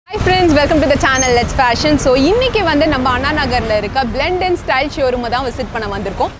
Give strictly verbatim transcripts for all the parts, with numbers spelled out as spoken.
Hi friends, welcome to the channel Let's Fashion. So இன்னைக்கு வந்து நம்ம அண்ணா நகர்ல இருக்க Blend and Style showroom தான் விசிட் பண்ண வந்திருக்கோம்.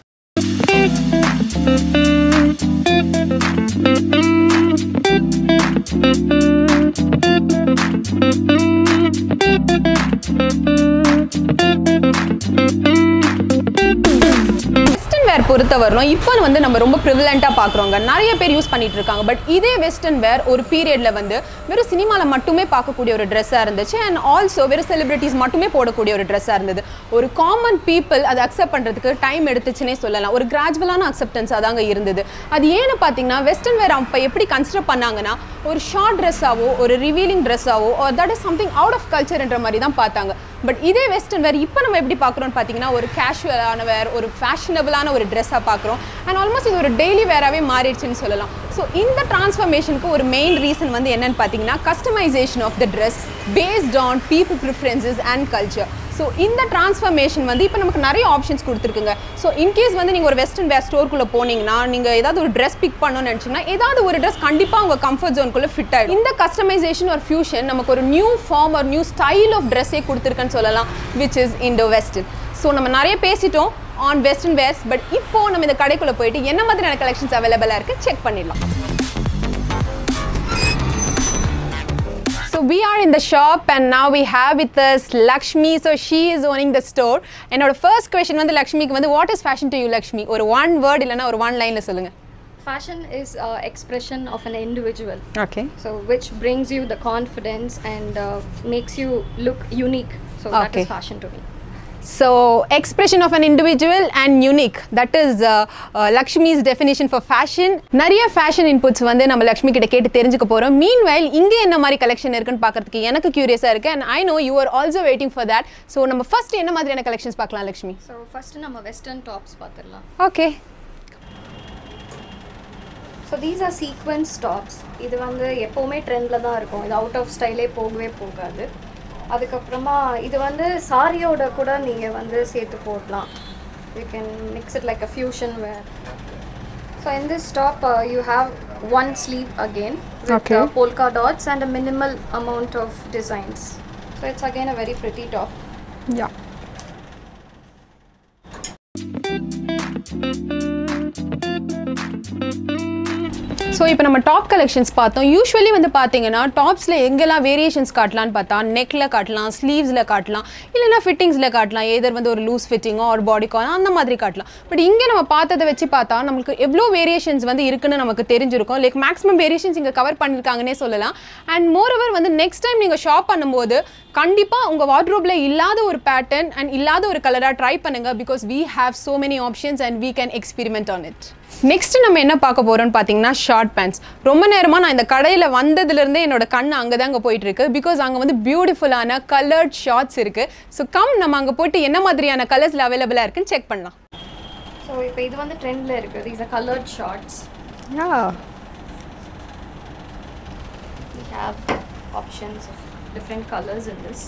wear பொறுத்தவரைக்கும் இப்போ வந்து நம்ம ரொம்ப ப்ரிவிலெண்டா பார்க்குறோங்க. நிறைய பேர் யூஸ் பண்ணிட்டு இருக்காங்க. பட் இதே வெஸ்டர்ன் வேர் ஒரு பீரியட்ல வந்து வெறும் சினிமால மட்டுமே பார்க்கக்கூடிய ஒரு ட்ரெஸ்ஸா இருந்துச்சு. அண்ட் ஆல்சோ வெறும் செலிபிரிட்டிஸ் மட்டுமே போடக்கூடிய ஒரு ட்ரெஸ்ஸா இருந்தது. ஒரு காமன் பீப்புள் அதை அக்செப்ட் பண்றதுக்கு டைம் எடுத்துச்சுன்னே சொல்லலாம். ஒரு கிராஜுவலான அக்செப்டன்ஸ் அதாங்க இருந்தது. அது ஏன்னு பார்த்தீங்கன்னா வெஸ்டர்ன் வேர் அப்போ எப்படி கன்சிடர் பண்ணாங்கன்னா ஒரு ஷார்ட் ட்ரெஸ்ஸாவோ ஒரு ரிவீலிங் ட்ரெஸ்ஸாவோ that is something out of கல்ச்சர்ன்ற மாதிரி தான் பார்த்தாங்க. பட் இதே வெஸ்டர்ன் வேர் இப்போ நம்ம எப்படி பார்க்குறோம்னு பார்த்தீங்கன்னா ஒரு கேஷுவலான வேர், ஒரு ஃபேஷனபிளான ஒரு ட்ரெஸ்ஸாக பார்க்குறோம். அண்ட் ஆல்மோஸ்ட் இது ஒரு டெய்லி வேராகவே மாறிடுச்சுன்னு சொல்லலாம். ஸோ இந்த டிரான்ஸ்ஃபர்மேஷனுக்கு ஒரு மெயின் ரீசன் வந்து என்னன்னு பார்த்தீங்கன்னா customization of the dress based on people preferences and culture. So இந்த டிரான்ஸ்ஃபர்மேஷன் வந்து இப்போ நமக்கு நிறைய ஆப்ஷன்ஸ் கொடுத்துருக்குங்க. ஸோ இன்கேஸ் வந்து நீங்கள் ஒரு வெஸ்டர்ன் வேர் ஸ்டோருக்குள்ளே போனீங்கன்னா நீங்கள் ஏதாவது ஒரு ட்ரெஸ் பிக் பண்ணணும்னு நினச்சிங்கன்னா ஏதாவது ஒரு ட்ரெஸ் கண்டிப்பாக உங்கள் கம்ஃபர்ட் ஜோனுக்குள்ளே ஃபிட் ஆகிடும். இந்த கஸ்டமைசேஷன் ஒரு ஃபியூஷன் நமக்கு ஒரு நியூ ஃபார்ம் ஒரு நியூ ஸ்டைல் ஆஃப் ட்ரெஸ்ஸே கொடுத்துருக்குன்னு சொல்லலாம், which is Indo western. So நம்ம நிறைய பேசிட்டோம் ஆன் வெஸ்டர்ன் வேர்ஸ். பட் இப்போ நம்ம இந்த கடைக்குள்ளே போயிட்டு என்ன மாதிரியான கலெக்ஷன்ஸ் அவைலபிளாக இருக்குது செக் பண்ணிடலாம். So we are in the shop and now we have with us Lakshmi. So she is owning the store. And our first question வந்து லக்ஷ்மிக்கு வந்து what is fashion to you, Lakshmi? ஒரு one word இல்லனா ஒரு one line ல சொல்லுங்க. Fashion is uh, expression of an individual. Okay. So which brings you the confidence and uh, makes you look unique. So okay. that is fashion to me. So expression of an individual and unique, that is uh, uh, Lakshmi's definition for fashion. நிறைய fashion inputs வந்து நம்ம லக்ஷ்மி கிட்ட கேட்டு தெரிஞ்சுக்க போறோம். Meanwhile இங்க என்ன மாதிரி கலெக்ஷன் இருக்குன்னு பார்க்கிறதுக்கு எனக்கு கியூரியஸா இருக்கு. And I know you are also waiting for that. So நம்ம first என்ன மாதிரியான கலெக்ஷன்ஸ் பார்க்கலாம் லக்ஷ்மி? So first நம்ம western tops பார்த்திரலாம். Okay. So these are sequence tops. இது வந்து எப்பவுமே ட்ரெண்ட்ல தான் இருக்கும். இது அவுட் ஆஃப் ஸ்டைலே போகவே போகாது. அதுக்கப்புறமா இது வந்து சாரியோட கூட நீங்கள் வந்து சேர்த்து போடலாம். You can mix it like a fusion wear. So in this top uh, you have one sleeve again with okay. uh, polka dots and a minimal amount of designs. So it's again a very pretty top. Yeah. So இப்போ நம்ம top collections பார்த்தோம். Usually வந்து பார்த்தீங்கன்னா டாப்ஸில் எங்கெல்லாம் variations காட்டலான்னு பார்த்தா நெக்கில் காட்டலாம், ஸ்லீவ்ஸில் காட்டலாம், இல்லைனா ஃபிட்டிங்ஸில் காட்டலாம். ஏதர் வந்து ஒரு லூஸ் ஃபிட்டிங்கோ ஒரு பாடிக்கோ அந்த மாதிரி காட்டலாம். பட் இங்கே நம்ம பார்த்ததை வச்சு பார்த்தா நமக்கு எவ்வளோ வேரியேஷன்ஸ் வந்து இருக்குன்னு நமக்கு தெரிஞ்சிருக்கும். லைக் மேக்ஸிமம் வேரியேஷன்ஸ் இங்கே கவர் பண்ணியிருக்காங்கன்னே சொல்லலாம். அண்ட் மோரோவர் வந்து நெக்ஸ்ட் டைம் நீங்கள் ஷாப் பண்ணும்போது கண்டிப்பாக உங்கள் வார்ட்ரோப்பில் இல்லாத ஒரு பேட்டர்ன் அண்ட் இல்லாத ஒரு கலராக ட்ரை பண்ணுங்கள். Because we have so many options and we can experiment on it. Next நம்ம என்ன பார்க்க போறோம்னு பார்த்தீங்கன்னா ஷார்ட் பேண்ட்ஸ். ரொம்ப நேரமாக நான் இந்த கடையில் வந்ததுலேருந்தே என்னோட கண் அங்கே தான் அங்கே போயிட்டு இருக்கு. பிகாஸ் அங்கே வந்து பியூட்டிஃபுல்லான கலர்ட் ஷார்ட்ஸ் இருக்கு. ஸோ கம் நம்ம அங்கே போயிட்டு என்ன மாதிரியான கலர்ஸில் அவைலபிளாக இருக்குன்னு செக் பண்ணலாம். ஸோ இப்போ இது வந்து ட்ரெண்டில் இருக்குது. these are colored shorts. Yeah. We have options of different colors in this.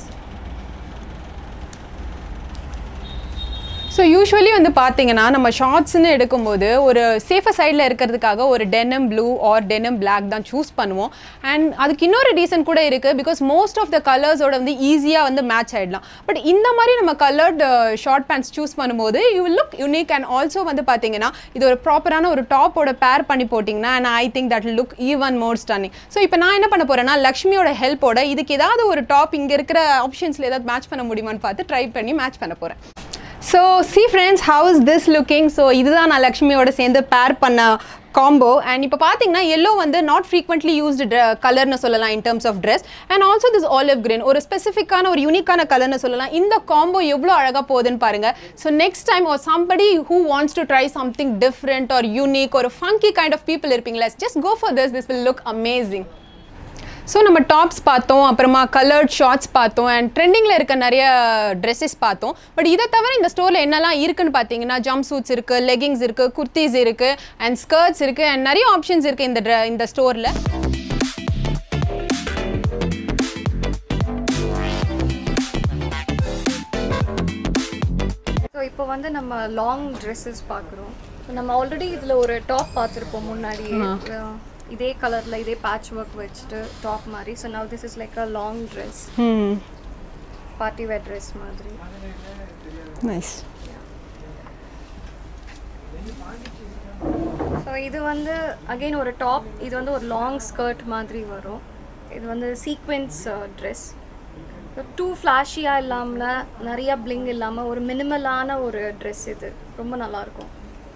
So usually வந்து பார்த்தீங்கன்னா நம்ம ஷார்ட்ஸ்ன்னு எடுக்கும்போது ஒரு சேஃபர் சைடில் இருக்கிறதுக்காக ஒரு denim blue or denim black தான் சூஸ் பண்ணுவோம். அண்ட் அதுக்கு இன்னொரு ரீசன் கூட இருக்குது. பிகாஸ் மோஸ்ட் ஆஃப் த கலர்ஸோட வந்து ஈஸியாக வந்து மேட்ச் ஆகிடலாம். பட் இந்த மாதிரி நம்ம கலர்டு ஷார்ட் பேண்ட்ஸ் சூஸ் பண்ணும்போது you will look unique. And also வந்து பார்த்தீங்கன்னா இது ஒரு ப்ராப்பரான ஒரு டாப்போட பேர் பண்ணி போட்டிங்கன்னா and I think that look even more stunning. So இப்போ நான் என்ன பண்ண போகிறேன்னா லக்ஷ்மியோட ஹெல்ப்போட இதுக்கு ஏதாவது ஒரு டாப் இங்கே இருக்கிற ஆப்ஷன்ஸில் ஏதாவது மேட்ச் பண்ண முடியுமான்னு பார்த்து ட்ரை பண்ணி மேட்ச் பண்ண போகிறேன். So see friends, how is this looking? So இதுதான் நான் லக்ஷ்மியோட சேர்ந்து பேர் பண்ண காம்போ. அண்ட் இப்போ பார்த்தீங்கன்னா எல்லோ வந்து நாட் ஃப்ரீக்வெண்ட்லி யூஸ்டு கலர்னு சொல்லலாம் in terms of dress. And also this olive green ஒரு ஸ்பெசிஃபிக்கான ஒரு யூனிக்கான கலர்னு சொல்லலாம். இந்த காம்போ எவ்வளோ அழகாக போகுதுன்னு பாருங்கள். ஸோ நெக்ஸ்ட் டைம் ஒரு somebody who wants to try something different or unique ஒரு ஃபங்கி கைண்ட் ஆஃப் பீப்புள் இருப்பீங்களா, just go for this. This will look amazing. So நம்ம டாப்ஸ் பார்த்தோம், அப்புறமா கலர்ட் ஷார்ட்ஸ் பார்த்தோம், அண்ட் ட்ரெண்டிங்கில் இருக்க நிறைய ட்ரெஸ்ஸஸ் பார்த்தோம். பட் இதை தவிர இந்த ஸ்டோரில் என்னெல்லாம் இருக்குன்னு பார்த்தீங்கன்னா ஜம்ப் சூட்ஸ் இருக்குது, லெகிங்ஸ் இருக்குது, குர்த்திஸ் இருக்குது, அண்ட் ஸ்கர்ட்ஸ் இருக்குது, அண்ட் நிறைய ஆப்ஷன்ஸ் இருக்குது இந்த இந்த ஸ்டோரில். ஸோ இப்போ வந்து நம்ம லாங் ட்ரெஸ்ஸஸ் பார்க்குறோம். நம்ம ஆல்ரெடி இதில் ஒரு டாப் பார்த்துருப்போம் முன்னாடியே. இதே கலரில் இதே பேட்ச் ஒர்க் வச்சுட்டு டாப் மாதிரி. So now this is like a long dress, party wear dress மாதிரி. நைஸ். ஸோ இது வந்து அகெயின் ஒரு டாப், இது வந்து ஒரு லாங் ஸ்கர்ட் மாதிரி வரும். இது வந்து சீக்வென்ஸ் ட்ரெஸ், டூ ஃப்ளாஷியாக இல்லாமல் நிறையா பிளிங் இல்லாமல் ஒரு மினிமலான ஒரு ட்ரெஸ். இது ரொம்ப நல்லாயிருக்கும்.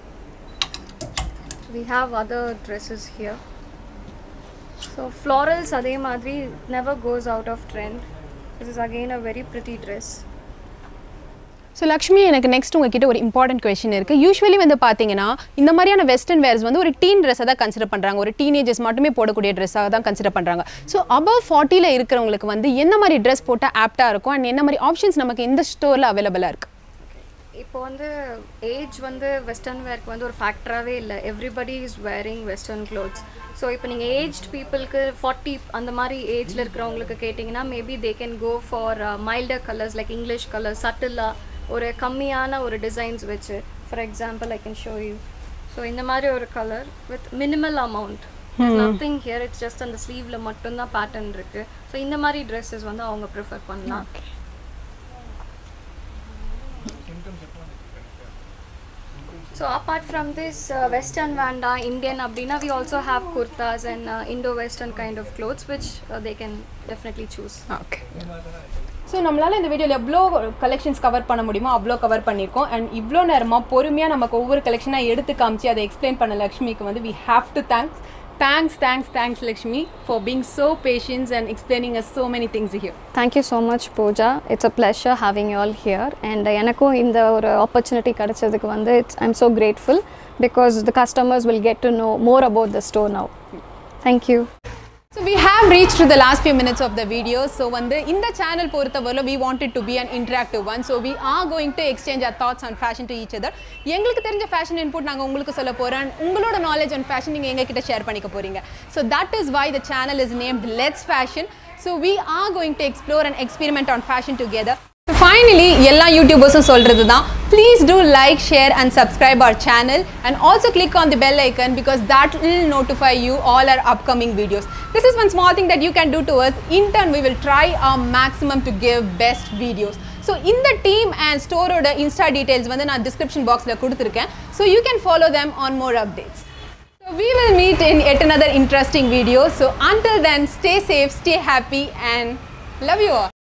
we have other dresses here. So florals adhe madri never goes out of trend. This is again a very pretty dress. ஸோ லக்ஷ்மி, எனக்கு நெக்ஸ்ட் உங்ககிட்ட ஒரு இம்பார்ட்டன்ட் கொஸ்டின் இருக்குது. யூஸ்வலி வந்து பார்த்தீங்கன்னா இந்த மாதிரியான வெஸ்டர்ன் வேர்ஸ் வந்து ஒரு டீன் ட்ரெஸ்ஸை தான் கன்சிடர் பண்ணுறாங்க, ஒரு டீனேஜர்ஸ் மட்டுமே போடக்கூடிய ட்ரெஸ்ஸாக தான் கன்சிடர் பண்ணுறாங்க. ஸோ அபவ் ஃபார்ட்டியில் இருக்கிறவங்களுக்கு வந்து என்ன மாதிரி ட்ரெஸ் போட்டால் ஆப்டாக இருக்கும் அண்ட் என்ன மாதிரி ஆப்ஷன்ஸ் நமக்கு இந்த ஸ்டோரில் அவைலபிளாக இருக்குது? இப்போ வந்து ஏஜ் வந்து வெஸ்டர்ன் வேர்க்கு வந்து ஒரு ஃபேக்டராகவே இல்லை. Everybody is wearing western clothes. So இப்போ நீங்கள் ஏஜ்ட் பீப்புளுக்கு ஃபார்ட்டி அந்த மாதிரி ஏஜில் இருக்கிறவங்களுக்கு கேட்டிங்கன்னா maybe they can go for milder colours like English colours, சட்டிலாக ஒரு கம்மியான ஒரு டிசைன்ஸ் வச்சு. For example I can show you. So இந்த மாதிரி ஒரு colour with minimal amount, nothing here, it's just அந்த ஸ்லீவில் மட்டும்தான் பேட்டர்ன் இருக்குது. ஸோ இந்த மாதிரி ட்ரெஸ்ஸஸ் வந்து அவங்க ப்ரிஃபர் பண்ணலாம். So apart from this uh, western vanda Indian abdina, we also have kurtas and uh, Indo-western kind of clothes which uh, they can definitely choose. Okay. So நம்மளால் இந்த வீடியோவில் எவ்வளோ கலெக்ஷன்ஸ் கவர் பண்ண முடியுமோ அவ்வளோ கவர் பண்ணியிருக்கோம். And இவ்வளோ நேரமாக பொறுமையாக நமக்கு ஒவ்வொரு கலெக்ஷனாக எடுத்து காமிச்சு அதை எக்ஸ்பிளைன் பண்ண லக்ஷ்மிக்கு வந்து we have to thanks Thanks, thanks, thanks Lakshmi for being so patient and explaining us so many things here. Thank you so much Pooja. It's a pleasure having you all here. And enakku indha oru opportunity kadachadukku vandu I'm so grateful because the customers will get to know more about the store now. Thank you. So we have reached to the last few minutes of the video. So வந்து இந்த channel பொறுத்தவரை we wanted to be an interactive one. So we are going to exchange our thoughts on fashion to each other. எங்களுக்கு தெரிஞ்ச fashion input நாங்கள் உங்களுக்கு சொல்ல போகிறோம். உங்களோட knowledge on fashion நீங்கள் எங்ககிட்ட ஷேர் பண்ணிக்க போகிறீங்க. So that is why the channel is named Let's Fashion. So we are going to explore and experiment on fashion together. So finally, எல்லா யூடியூபர்ஸும் சொல்கிறது தான், please do like, share and subscribe our channel and also click on the bell icon because that will notify you all our upcoming videos. This is one small thing that you can do to us. In turn, we will try our maximum to give best videos. So in the team and store oda Insta details வந்து நான் description boxல கொடுத்திருக்கேன். So you can follow them on more updates. So we will meet in yet another interesting video. So until then, stay safe, stay happy and love you all.